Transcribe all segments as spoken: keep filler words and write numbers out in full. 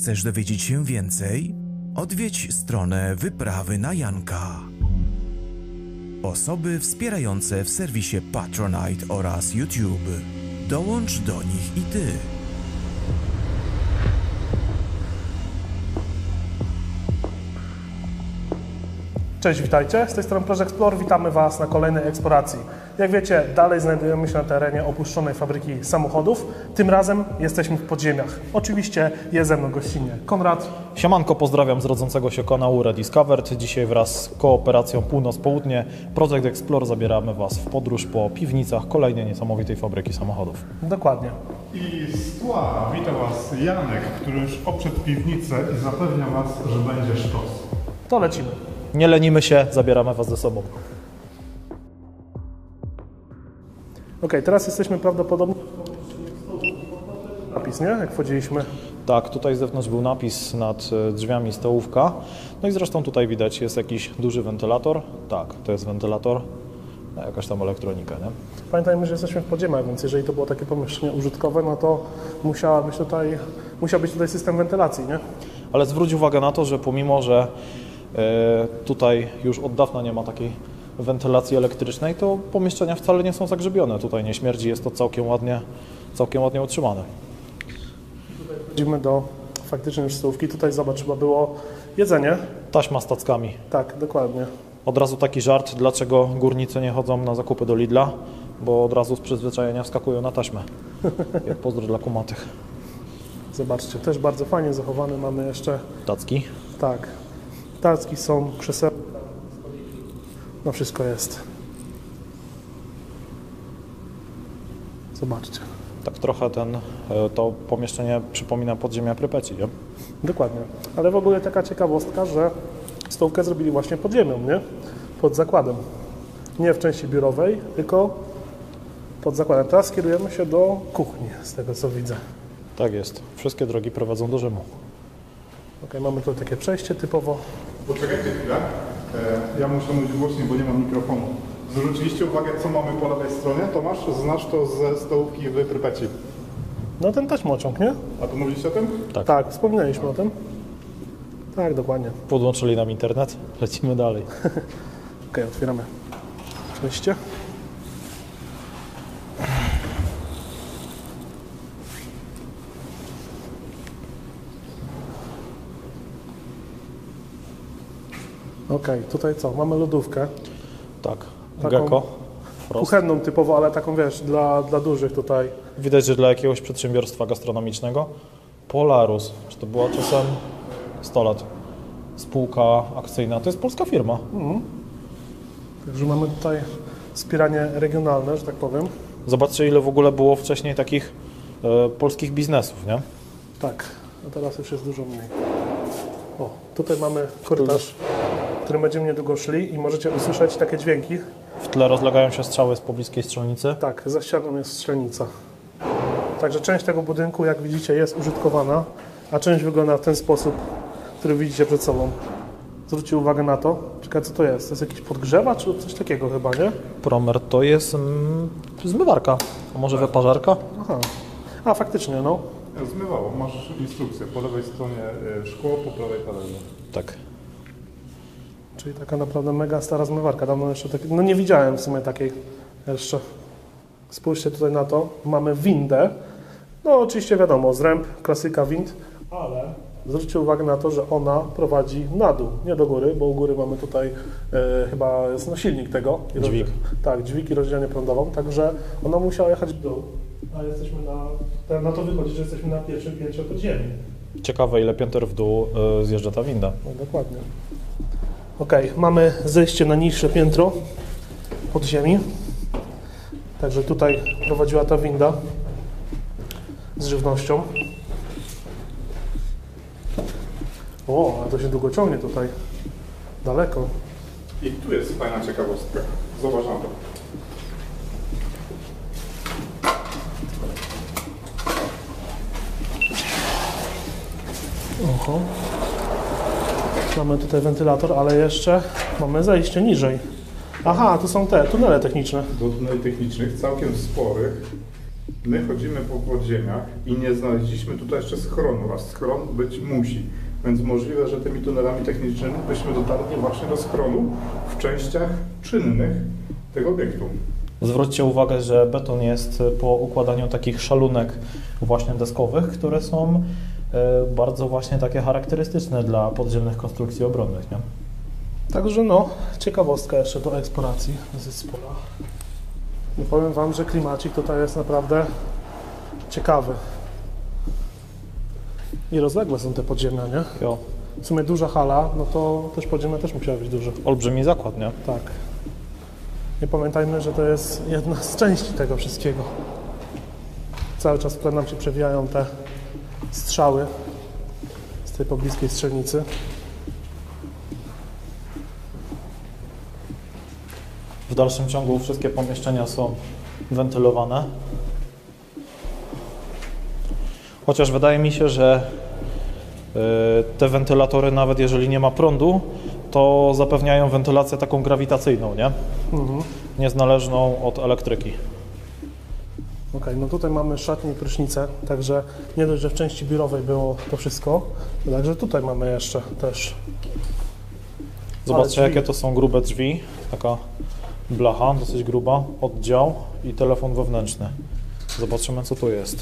chcesz dowiedzieć się więcej? Odwiedź stronę Wyprawy na Janka. Osoby wspierające w serwisie Patronite oraz YouTube. Dołącz do nich i ty. Cześć, witajcie. Z tej strony Project Explore. Witamy Was na kolejnej eksploracji. Jak wiecie, dalej znajdujemy się na terenie opuszczonej fabryki samochodów. Tym razem jesteśmy w podziemiach. Oczywiście jest ze mną gościnnie Konrad. Siemanko, pozdrawiam z rodzącego się kanału Rediscovered. Dzisiaj wraz z kooperacją Północ-Południe Project Explore zabieramy Was w podróż po piwnicach kolejnej niesamowitej fabryki samochodów. Dokładnie. I z tła wita Was Janek, który już obszedł piwnicę i zapewnia Was, że będzie sztos. To lecimy. Nie lenimy się, zabieramy Was ze sobą. Ok, teraz jesteśmy prawdopodobnie napis, nie? Jak wchodziliśmy. Tak, tutaj z zewnątrz był napis nad drzwiami stołówka. No i zresztą tutaj widać, jest jakiś duży wentylator. Tak, to jest wentylator. No, jakaś tam elektronika, nie? Pamiętajmy, że jesteśmy w podziemiach, więc jeżeli to było takie pomieszczenie użytkowe, no to musiała być tutaj, musiał być tutaj system wentylacji, nie? Ale zwróć uwagę na to, że pomimo, że tutaj już od dawna nie ma takiej wentylacji elektrycznej, to pomieszczenia wcale nie są zagrzebione. Tutaj nie śmierdzi, jest to całkiem ładnie, całkiem ładnie utrzymane. Tutaj wchodzimy do faktycznie już stołówki. Tutaj zobacz, chyba było jedzenie. Taśma z tackami. Tak, dokładnie. Od razu taki żart, dlaczego górnicy nie chodzą na zakupy do Lidla, bo od razu z przyzwyczajenia wskakują na taśmę. Jak pozdro dla kumatych. Zobaczcie, też bardzo fajnie zachowany. Mamy jeszcze... Tacki. Tak. Tacki są, krzesełka, no wszystko jest. Zobaczcie. Tak trochę ten, to pomieszczenie przypomina podziemia Prypeci, nie? Dokładnie. Ale w ogóle taka ciekawostka, że stołówkę zrobili właśnie pod ziemią, nie? Pod zakładem. Nie w części biurowej, tylko pod zakładem. Teraz kierujemy się do kuchni, z tego co widzę. Tak jest. Wszystkie drogi prowadzą do Rzymu. Ok, mamy tutaj takie przejście typowo. Poczekajcie chwilę. E, ja muszę mówić głośniej, bo nie mam mikrofonu. Zwróciliście uwagę, co mamy po lewej stronie? Tomasz, znasz to ze stołówki w Prypeci. No ten taśmociąg, nie? A to mówiliście o tym? Tak. Tak, wspominaliśmy o tym. Tak, dokładnie. Podłączyli nam internet, lecimy dalej. Ok, otwieramy przejście. Ok, tutaj co? Mamy lodówkę. Tak, Taką Gecko. Frost. Kuchenną typowo, ale taką wiesz, dla, dla dużych tutaj. Widać, że dla jakiegoś przedsiębiorstwa gastronomicznego. Polarus, czy to była czasem sto lat, spółka akcyjna, to jest polska firma. Mhm. Także mamy tutaj wspieranie regionalne, że tak powiem. Zobaczcie, ile w ogóle było wcześniej takich e, polskich biznesów, nie? Tak, a teraz już jest dużo mniej. O, tutaj mamy korytarz, którym będziemy niedługo szli i możecie usłyszeć takie dźwięki. W tle rozlegają się strzały z pobliskiej strzelnicy. Tak, za ścianą jest strzelnica. Także część tego budynku, jak widzicie, jest użytkowana, a część wygląda w ten sposób, który widzicie przed sobą. Zwróćcie uwagę na to. Czekaj, co to jest? To jest jakiś podgrzewacz czy coś takiego chyba, nie? Promer to jest mm, zmywarka, a może wyparzarka? Aha. A, faktycznie, no. Zmywało. Masz instrukcję. Po lewej stronie szkło, po prawej talerze. Tak. Czyli taka naprawdę mega stara zmywarka. Dawno jeszcze takiej, no nie widziałem w sumie takiej jeszcze. Spójrzcie tutaj na to. Mamy windę. No oczywiście wiadomo, zręb, klasyka wind, ale zwróćcie uwagę na to, że ona prowadzi na dół, nie do góry, bo u góry mamy tutaj e, chyba jest no, silnik tego. I Dźwig. Tak, dźwig i rozdzielnię prądową, także ona musiała jechać w dół. A jesteśmy na, na to wychodzi, że jesteśmy na pierwszym piętrze podziemi. Ciekawe, ile pięter w dół y, zjeżdża ta winda. No, dokładnie. Ok, mamy zejście na niższe piętro pod ziemi. Także tutaj prowadziła ta winda z żywnością. O, ale to się długo ciągnie tutaj. Daleko. I tu jest fajna ciekawostka. Zobacz na to. Oho. Mamy tutaj wentylator, ale jeszcze mamy zejście niżej. Aha, to są te tunele techniczne. Do tuneli technicznych, całkiem sporych. My chodzimy po podziemiach i nie znaleźliśmy tutaj jeszcze schronu, a schron być musi. Więc możliwe, że tymi tunelami technicznymi byśmy dotarli właśnie do schronu w częściach czynnych tego obiektu. Zwróćcie uwagę, że beton jest po układaniu takich szalunek właśnie deskowych, które są bardzo właśnie takie charakterystyczne dla podziemnych konstrukcji obronnych, nie? Także no, ciekawostka jeszcze do eksploracji zespołu. No powiem Wam, że klimacik tutaj jest naprawdę ciekawy. I rozległe są te podziemia, nie? Jo. W sumie duża hala, no to też podziemia też musiała być duże. Olbrzymi zakład, nie? Tak. I pamiętajmy, że to jest jedna z części tego wszystkiego. Cały czas tutaj nam się przewijają te strzały z tej pobliskiej strzelnicy. W dalszym ciągu wszystkie pomieszczenia są wentylowane. Chociaż wydaje mi się, że te wentylatory, nawet jeżeli nie ma prądu, to zapewniają wentylację taką grawitacyjną, nie? Mhm. Niezależną od elektryki. Ok, no tutaj mamy szatnię i prysznicę, także nie dość, że w części biurowej było to wszystko, to także tutaj mamy jeszcze też. Zobaczcie, jakie to są grube drzwi. Taka blacha, dosyć gruba, oddział i telefon wewnętrzny. Zobaczymy, co tu jest.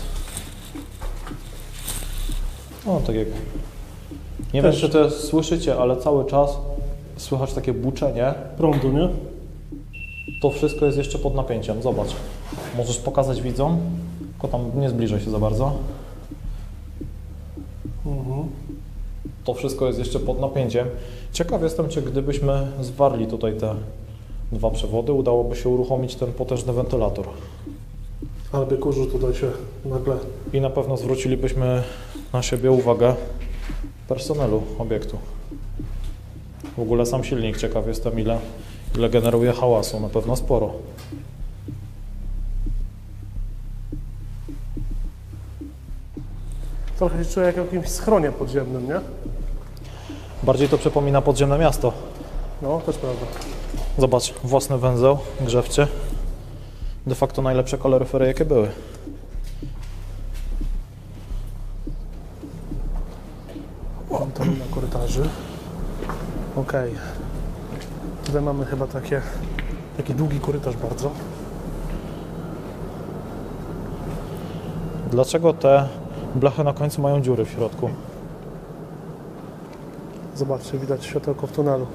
O, tak jak... Nie Też. wiem, czy to słyszycie, ale cały czas słychać takie buczenie. Prądu, nie? To wszystko jest jeszcze pod napięciem. Zobacz. Możesz pokazać widzom, tylko tam nie zbliżaj się za bardzo. Mhm. To wszystko jest jeszcze pod napięciem. Ciekaw jestem, czy gdybyśmy zwarli tutaj te dwa przewody, udałoby się uruchomić ten potężny wentylator. Albo kurzu tutaj się nagle... I na pewno zwrócilibyśmy na siebie uwagę personelu obiektu. W ogóle sam silnik, ciekaw jestem, ile, ile generuje hałasu. Na pewno sporo. Trochę się czuję jak w jakimś schronie podziemnym, nie? Bardziej to przypomina podziemne miasto. No, też prawda. Zobacz, własny węzeł grzewczy. De facto najlepsze kaloryfery, jakie były. Tam na korytarzy. Ok. Tutaj mamy chyba takie, taki długi korytarz bardzo. Dlaczego te blachy na końcu mają dziury w środku? Zobaczcie, widać światełko w tunelu.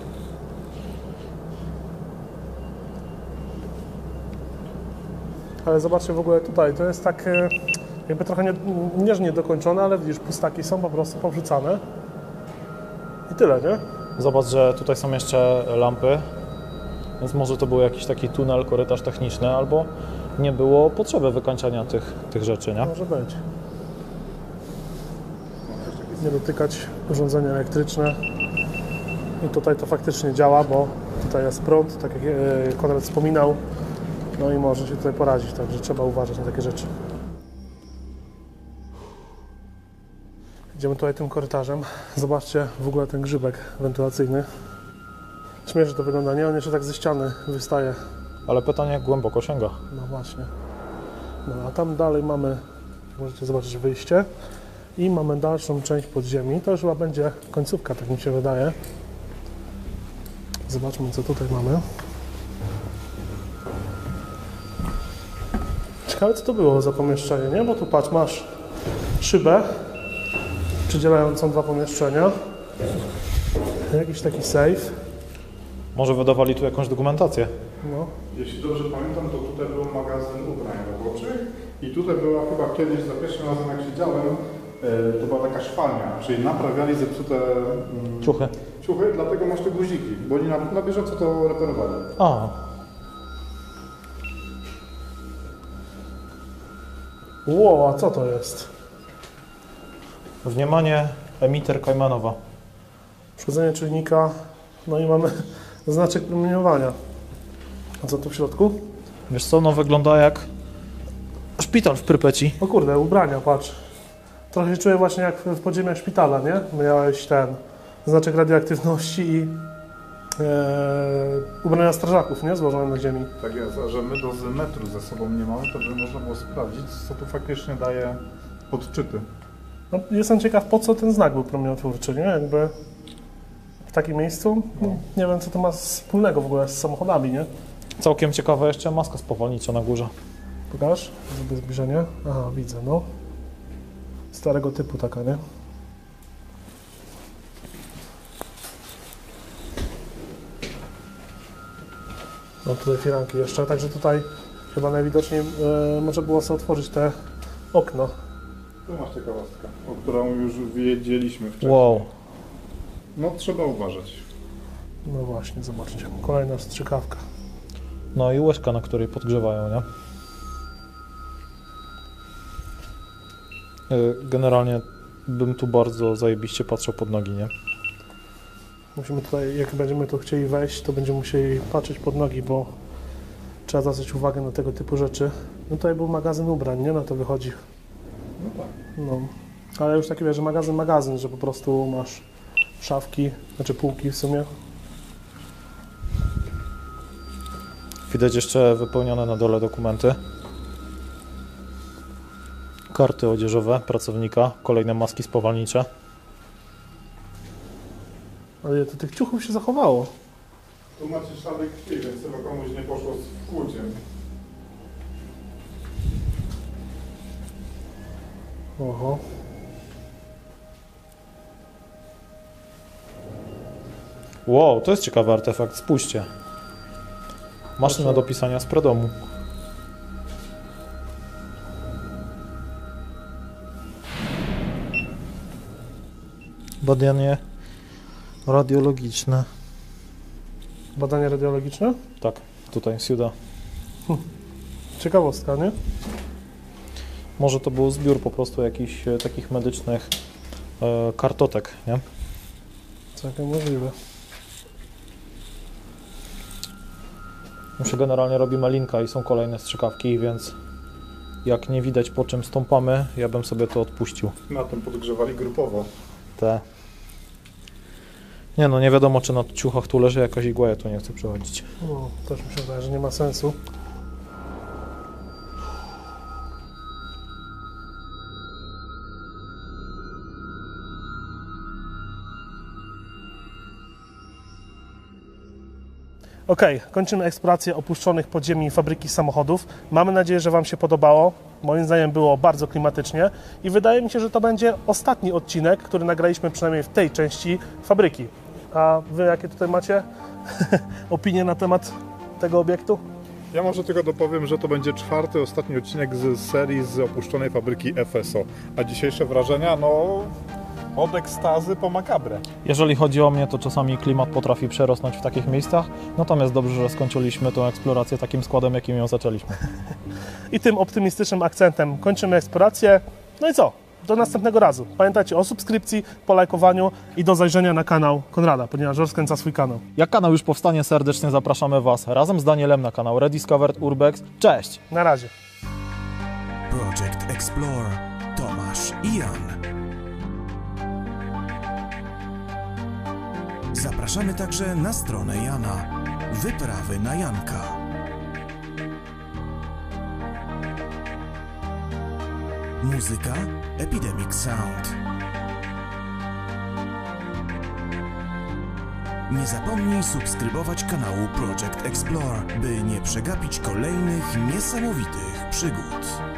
Ale zobaczcie w ogóle tutaj, to jest tak e, jakby trochę nie, nie, że niedokończone, ale widzisz, pustaki są po prostu powrzucane. I tyle, nie? Zobacz, że tutaj są jeszcze lampy, więc może to był jakiś taki tunel, korytarz techniczny, albo nie było potrzeby wykończenia tych, tych rzeczy, nie? Może być. Nie dotykać urządzenia elektryczne. I tutaj to faktycznie działa, bo tutaj jest prąd, tak jak e, Konrad wspominał. No i może się tutaj porazić, także trzeba uważać na takie rzeczy. Idziemy tutaj tym korytarzem. Zobaczcie w ogóle ten grzybek wentylacyjny. Śmiesznie to wygląda, nie? On jeszcze tak ze ściany wystaje. Ale pytanie, jak głęboko sięga? No właśnie. No a tam dalej mamy, możecie zobaczyć, wyjście. I mamy dalszą część podziemi. To już chyba będzie końcówka, tak mi się wydaje. Zobaczmy, co tutaj mamy. Ciekawe, co to było za pomieszczenie, nie? Bo tu patrz, masz szybę przydzielającą dwa pomieszczenia. Jakiś taki safe. Może wydawali tu jakąś dokumentację? No. Jeśli dobrze pamiętam, to tutaj był magazyn ubrań roboczych i tutaj była chyba kiedyś, za pierwszym razem jak siedziałem, to była taka szwalnia, czyli naprawiali zepsute mm, Ciuchy. ciuchy, dlatego masz te guziki, bo oni na, na bieżąco to reperowali. A, Ło, a co to jest? wniemanie, emiter Kajmanowa. Uszkodzenie czujnika, no i mamy znaczek promieniowania. A co tu w środku? Wiesz co, no wygląda jak szpital w Prypeci. O kurde, ubrania, patrz. Trochę się czuję właśnie jak w podziemiach szpitala, nie? Miałeś ten znaczek radioaktywności i ubrania strażaków, nie? Złożone na ziemi. Tak jest, a że my dozy metru ze sobą nie mamy, to by można było sprawdzić, co tu faktycznie daje odczyty. No, jestem ciekaw, po co ten znak był promieniotwórczy, nie? Jakby w takim miejscu, no. Nie wiem, co to ma wspólnego w ogóle z samochodami, nie? Całkiem ciekawa jeszcze maska spowolnicza na górze. Pokaż, zrobię zbliżenie. Aha, widzę, no. Starego typu taka, nie? No tutaj firanki jeszcze, także tutaj chyba najwidoczniej e, może było sobie otworzyć te okno. Tu masz ciekawostkę, o którą już wiedzieliśmy wcześniej. Wow. No trzeba uważać. No właśnie, zobaczcie, kolejna strzykawka. No i łyżka, na której podgrzewają, nie? Generalnie bym tu bardzo zajebiście patrzył pod nogi, nie? Musimy tutaj, jak będziemy tu chcieli wejść, to będziemy musieli patrzeć pod nogi, bo trzeba zwracać uwagę na tego typu rzeczy. No tutaj był magazyn ubrań, nie? Na to wychodzi. No tak. No. Ale już taki, wiesz, że magazyn, magazyn, że po prostu masz szafki, znaczy półki w sumie. Widać jeszcze wypełnione na dole dokumenty. Karty odzieżowe pracownika, kolejne maski spowalnicze. Ale to tych ciuchów się zachowało. Tu macie ślady krwi, więc chyba komuś nie poszło z wkłuciem. Oho. Wow, to jest ciekawy artefakt, spójrzcie. Maszyna do pisania z predomu. Badanie radiologiczne. Badanie radiologiczne? Tak, tutaj, siuda. Ciekawostka, nie? Może to był zbiór po prostu jakichś e, takich medycznych e, kartotek, nie? Całkiem możliwe. Już się generalnie robi malinka i są kolejne strzykawki, więc jak nie widać po czym stąpamy, ja bym sobie to odpuścił. Na tym podgrzewali grupowo. Te. Nie no, nie wiadomo czy na ciuchach tu leży jakaś igła, ja tu nie chcę przechodzić. No, też mi się wydaje, że nie ma sensu. Ok, kończymy eksplorację opuszczonych podziemi fabryki samochodów. Mamy nadzieję, że Wam się podobało. Moim zdaniem było bardzo klimatycznie i wydaje mi się, że to będzie ostatni odcinek, który nagraliśmy przynajmniej w tej części fabryki. A Wy jakie tutaj macie opinie na temat tego obiektu? Ja może tylko dopowiem, że to będzie czwarty, ostatni odcinek z serii z opuszczonej fabryki F S O. A dzisiejsze wrażenia, no od ekstazy po makabrę. Jeżeli chodzi o mnie, to czasami klimat potrafi przerosnąć w takich miejscach, natomiast dobrze, że skończyliśmy tą eksplorację takim składem, jakim ją zaczęliśmy. I tym optymistycznym akcentem kończymy eksplorację. No i co? Do następnego razu. Pamiętajcie o subskrypcji, polajkowaniu i do zajrzenia na kanał Konrada, ponieważ rozkręca swój kanał. Jak kanał już powstanie, serdecznie zapraszamy Was razem z Danielem na kanał Rediscovered Urbex. Cześć! Na razie. Project Explore, Tomasz i Jan. Zapraszamy także na stronę Jana. Wyprawy na Janka. Muzyka Epidemic Sound. Nie zapomnij subskrybować kanału Project Explore, by nie przegapić kolejnych niesamowitych przygód.